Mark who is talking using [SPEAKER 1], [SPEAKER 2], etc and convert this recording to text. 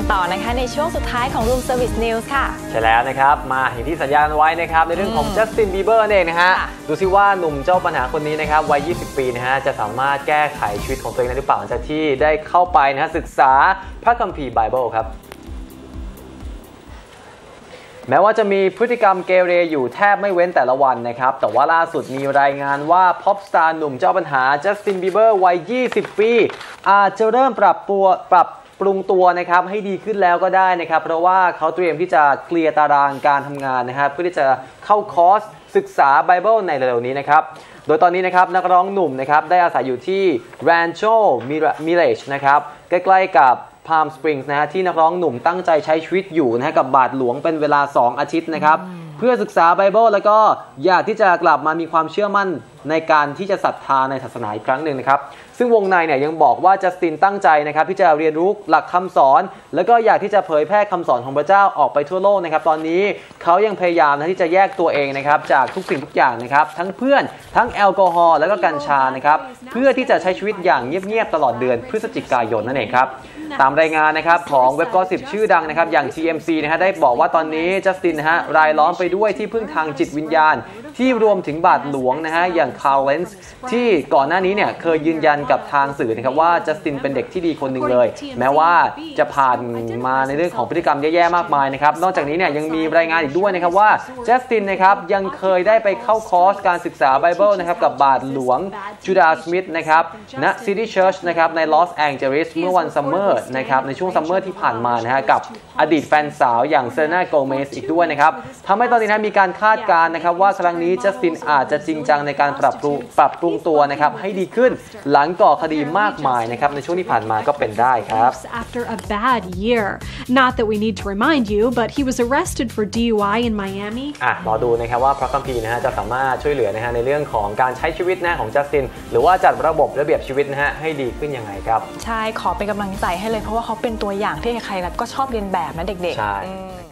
[SPEAKER 1] ต่อนะคะในช่วงสุดท้ายของ Room Service News ค่ะ
[SPEAKER 2] ใช่แล้วนะครับมาอย่างที่สัญญาณไว้นะครับในเรื่องของจัสตินบีเบอร์นั่นเองนะฮะดูซิว่าหนุ่มเจ้าปัญหาคนนี้นะครับวัย 20 ปีนะฮะจะสามารถแก้ไขชีวิตของตัวเองได้หรือเปล่าหลังจากที่ได้เข้าไปนะฮะศึกษาพระคัมภีร์ไบเบิลครับแม้ว่าจะมีพฤติกรรมเกเรอยู่แทบไม่เว้นแต่ละวันนะครับแต่ว่าล่าสุดมีรายงานว่าพ็อปสตาร์หนุ่มเจ้าปัญหาจัสตินบีเบอร์วัย 20 ปีอาจจะเริ่มปรับปรุงตัวนะครับให้ดีขึ้นแล้วก็ได้นะครับเพราะว่าเขาเตรียมที่จะเคลียร์ตารางการทำงานนะครับเพื่อที่จะเข้าคอร์สศึกษาไบเบิลในเร็วๆนี้นะครับโดยตอนนี้นะครับนักร้องหนุ่มนะครับได้อาศัยอยู่ที่ Rancho Mirage นะครับใกล้ๆกับPalm Springs นะฮะที่นักร้องหนุ่มตั้งใจใช้ชีวิตอยู่นะฮะกับบาทหลวงเป็นเวลา2 อาทิตย์นะครับเพื่อศึกษาไบเบิลแล้วก็อยากที่จะกลับมามีความเชื่อมั่นในการที่จะศรัทธาในศาสนาอีกครั้งหนึ่งนะครับซึ่งวงในเนี่ยยังบอกว่าจัสตินตั้งใจนะครับที่จะเรียนรู้หลักคำสอนแล้วก็อยากที่จะเผยแพร่คำสอนของพระเจ้าออกไปทั่วโลกนะครับตอนนี้เขายังพยายามนะที่จะแยกตัวเองนะครับจากทุกสิ่งทุกอย่างนะครับทั้งเพื่อนทั้งแอลกอฮอล์แล้วก็กัญชานะครับเพื่อที่จะใช้ชีวิตอย่างเงียบๆตลอดเดือนพฤศจิกายนนั่นเองครับตามรายงานนะครับของเว็บกอสิบชื่อดังนะครับอย่าง TMC นะฮะได้บอกว่าตอนนี้จัสตินนะฮะรายล้อมไปด้วยที่พึ่งทางจิตวิญญาณที่รวมถึงบาทหลวงนะฮะอย่างคาร์ลเลนส์ที่ก่อนหน้านี้เนี่ยเคยยืนยันกับทางสื่อนะครับว่าจัสตินเป็นเด็กที่ดีคนหนึ่งเลยแม้ว่าจะผ่านมาในเรื่องของพฤติกรรมแย่ๆมากมายนะครับนอกจากนี้เนี่ยยังมีรายงานอีกด้วยนะครับว่าจัสตินนะครับยังเคยได้ไปเข้าคอร์สการศึกษาไบเบิลนะครับกับบาทหลวงจูดาสมิธนะครับณซิตี้เชิร์ชนะครับในลอสแองเจลิสเมื่อวันซัมเมอร์นะครับในช่วงซัมเมอร์ที่ผ่านมานะฮะกับอดีตแฟนสาวอย่างเซเลน่าโกเมสอีกด้วยนะครับทำให้ตอนนี้นะมีการคาดการณ์นะครับว่าครั้งนี้จัสตินอาจจะจริงจังในการปรับปรุงตัวนะครับให้ดีขึ้นหลังก่อคดีมากมายนะครับในช่วงที่ผ่านมาก็เป็นได้ครับ
[SPEAKER 3] After a bad year not that we need to remind you but he was arrested for DUI in Miami
[SPEAKER 2] รอดูนะครับว่าพระคัมภีร์นะฮะจะสามารถช่วยเหลือนะฮะในเรื่องของการใช้ชีวิตนะของจัสตินหรือว่าจัดระบบระเบียบชีวิตนะฮะให้ดีขึ้นยังไงครับ
[SPEAKER 1] ใช่ขอเป็นกำลังใจให้เลยเพราะว่าเขาเป็นตัวอย่างที่ใครๆก็ชอบเรียนแบบนะเด็กๆ